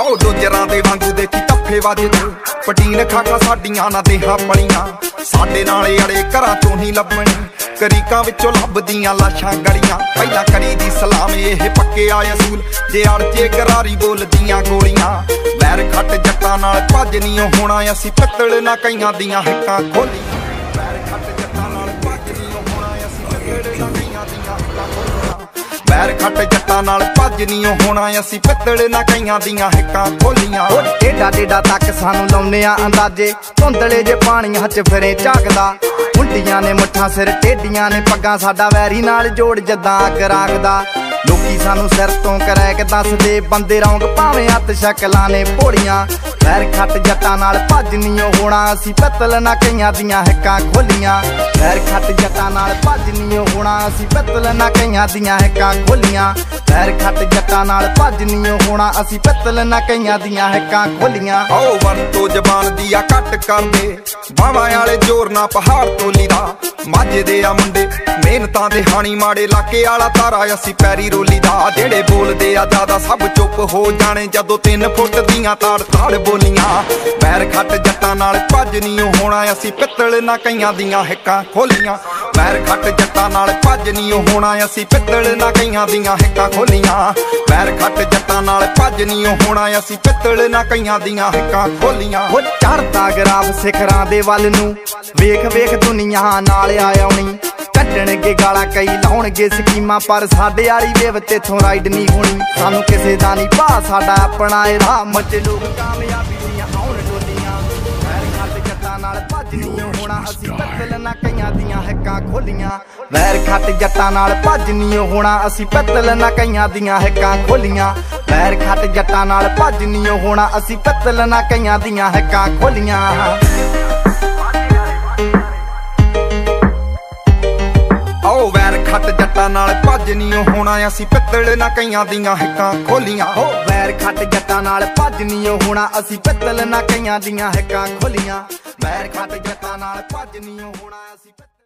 आओ डोजरां दे वांगू देखी टप्फे वजदे पटीन खाका साडियां ना देहां पलियां साडे नाले अड़े घरां चों नहीं लभणे करीकां विचों लभदियां लाशां गलियां पहला करी दी सलाम ये पक्के आए असूल जे अड़चे करारी बोलदियां गोलियां वैर खट जट्टां नाल भज नहीं होना असीं पित्तल ना कईयां दियां हिक्कां खोलियां वैर खट जट्टां नाल भज नहीं होना असीं पित्तल ना कईयां दियां हिक्कां खोलियां वैर खट जट्टां नाल भज नहीं होना असीं पित्तल ना कईयां दियां हिक्कां खोलियां टेढ़ा टेढ़ा तक सानू लाउने आ अंदाजे धुंधले जे पानियां च फिरे झाकदा मुंडियां ने मुट्ठां सिर टेढ़ियां ने पग्गां साडा वैरी नाल जोड़ जद्दां अग रागदा लोकी सानू सिर तो करैक दसदे बंदे रौंग भावें हत्थ शक्लां ने भोलियां वैर खट जट्टां नाल भज नहीं होना असीं पित्तल ना कईयां दियां हिक्कां खोलियां वैर खट जट्टां नाल भज नहीं होना असीं पित्तल ना कईयां दियां हिक्कां खोलियां वैर खट जट्टां नाल भज नहीं होना असीं पित्तल ना कईयां दियां हिक्कां खोलियां आओ वरतो जबान दी आ घट कर दे बावां वाले जोर ना पहाड़ तो लीदा माझे दे आ मुंडे मेहनतां दे हाणी माड़े लाके आला तारा असीं पैरी रोली दा जेड़े बोलदे आ ज्यादा सब चुप हो जाने जदों 3 फुट दियां ताड़ ताड़ बोलियां वैर खट जट्टां नाल भज नहीं होना असीं पित्तल ना कईयां दियां हिक्कां खोलियां वैर खट जट्टां नाल भज नहीं होना असीं पित्तल ना कईयां दियां हिक्कां खोलियां वैर खट जट्टां नाल भज नहीं होना असीं पित्तल ना कईयां दियां हिक्कां खोलियां चढ़दा ग्राफ सिखरां दे वल नूं वेख वेख दुनिया नाल आउणी कड्डणगे गाला कई लाउणगे स्कीमां पर साडे वाली वेव तेथों राइड नहीं होनी सानू किसे दा नहीं भा साडा अपना ए राह मचे लोग कामयाबी दियां आउण डोलियां वैर खट जट्टां नाल भज नहीं होना असीं पित्तल ना कईयां दियां हिक्कां खोलियां वैर खट जट्टां नाल भज नहीं होना असीं पित्तल ना कईयां दियां हिक्कां खोलियां वैर खट जट्टां नाल भज नहीं होना असीं पित्तल ना कईयां दियां हिक्कां खोलियां आओ वैर खट जट्टां नाल भज नहीं होना असीं पित्तल ना कईयां दियां हिक्कां खोलियां हो वैर खट जट्टां नाल भज नहीं होना असीं पित्तल ना कईयां दियां हिक्कां खोलियां वैर खट जट्टां नाल भज नहीं होना असीं